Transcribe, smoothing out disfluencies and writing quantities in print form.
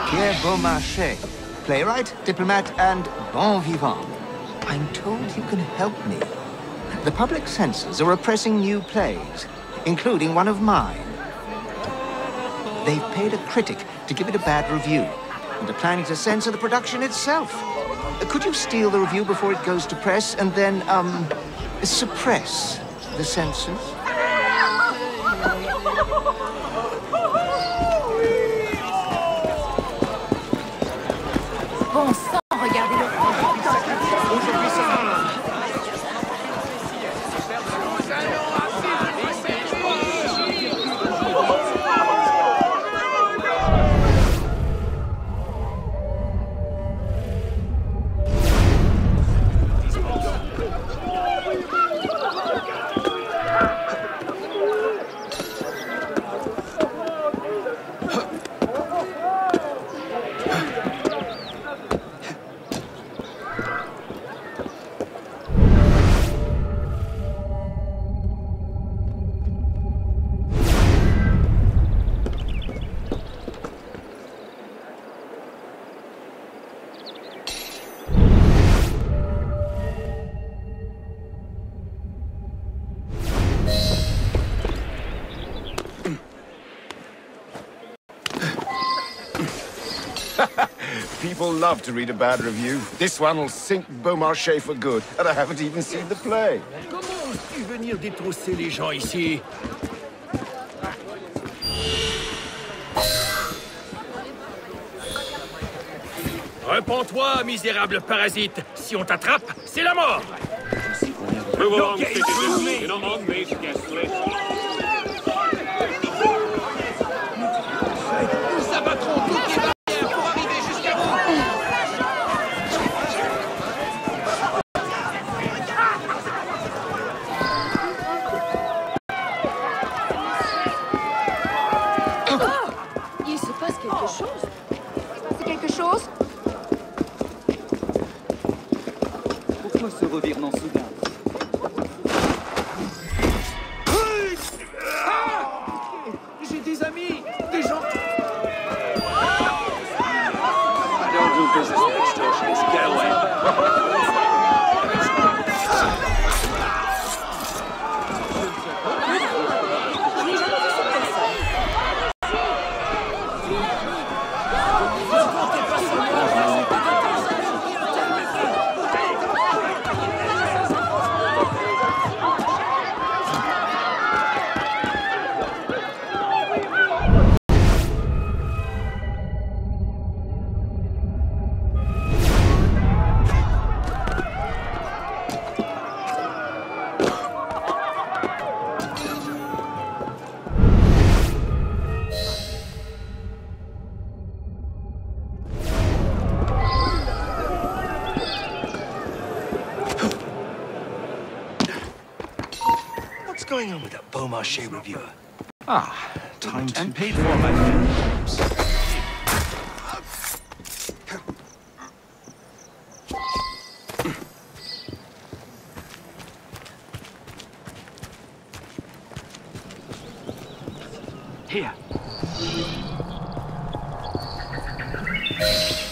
Pierre Beaumarchais, playwright, diplomat, and bon vivant. I'm told you can help me. The public censors are oppressing new plays, including one of mine. They've paid a critic to give it a bad review, and are planning to censor the production itself. Could you steal the review before it goes to press, and then, suppress the censors? Bon sang, regardez-le. People love to read a bad review. This one will sink Beaumarchais for good, and I haven't even seen the play. Comment oses-tu venir détrousser les gens ici? Réponds-toi, misérable parasite. Si on t'attrape, c'est la mort. Move along, citizens. Get on this guest list. Nous abattrons toutes les barrières pour arriver jusqu'à vous. Il se passe quelque chose. C'est quelque chose? Pourquoi ce revirement soudain? J'ai des amis, des gens. I don't do business with extortionists. Get away. What's going on with that Beaumarchais reviewer? Time to... And paid for, my friend. Here.